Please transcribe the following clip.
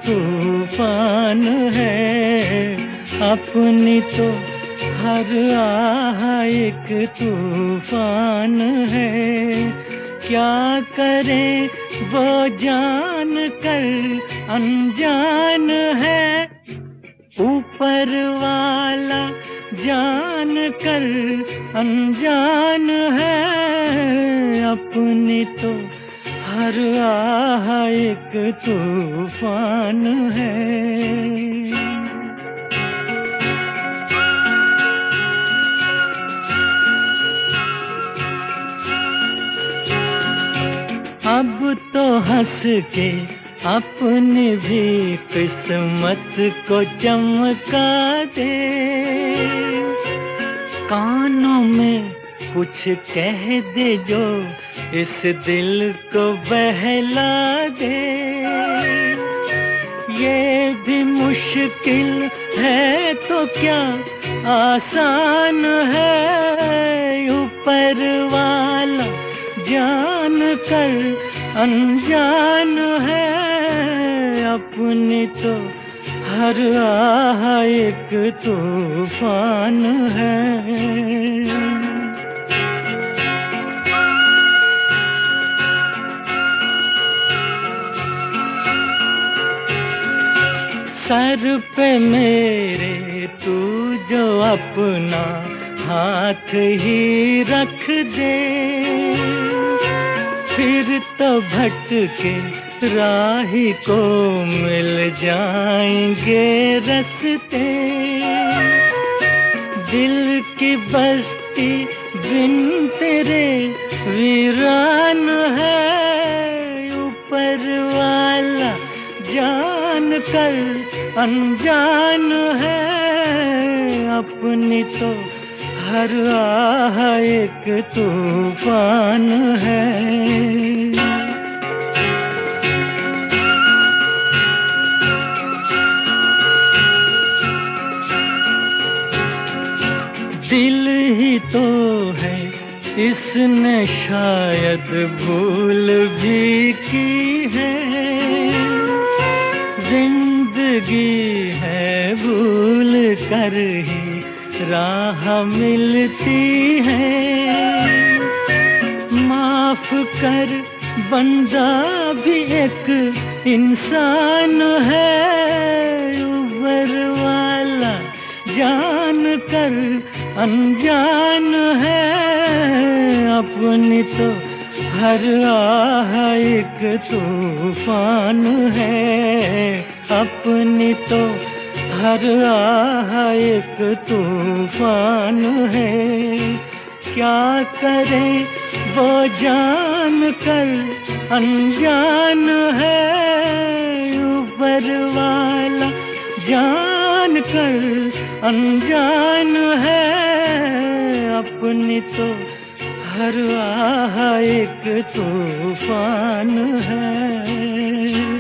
तूफान है, अपनी तो हर आह एक तूफान है। क्या करे वो जान कर अनजान है, ऊपर वाला जान कर अनजान है। अपनी तो हर आह एक तूफान है। अब तो हंस के अपनी भी किस्मत को चमका दे, कानों में कुछ कह दे जो इस दिल को बहला दे। ये भी मुश्किल है तो क्या आसान है, ऊपर वाला जान कर अनजान है। अपनी तो हर आह एक तूफान है। सर पे मेरे तू जो अपना हाथ ही रख दे, फिर तो भटके राही को मिल जाएंगे रस्ते। दिल की बस्ती बिन तेरे वीरान है, ऊपर वाला जान कर अनजान है। अपनी तो हर आह एक तूफान है। दिल ही तो है इसने शायद भूल भी की है, जिंदगी है भूल कर ही राह मिलती है। माफ कर बंदा भी एक इंसान है, ऊपर वाला जान कर अनजान है। अपनी तो हर आह एक तूफान है, अपनी तो हर आह एक तूफान है। क्या करे वो जान कर अनजान है, ऊपर वाला जान कर अनजान है। अपनी तो हर आह एक तूफान है।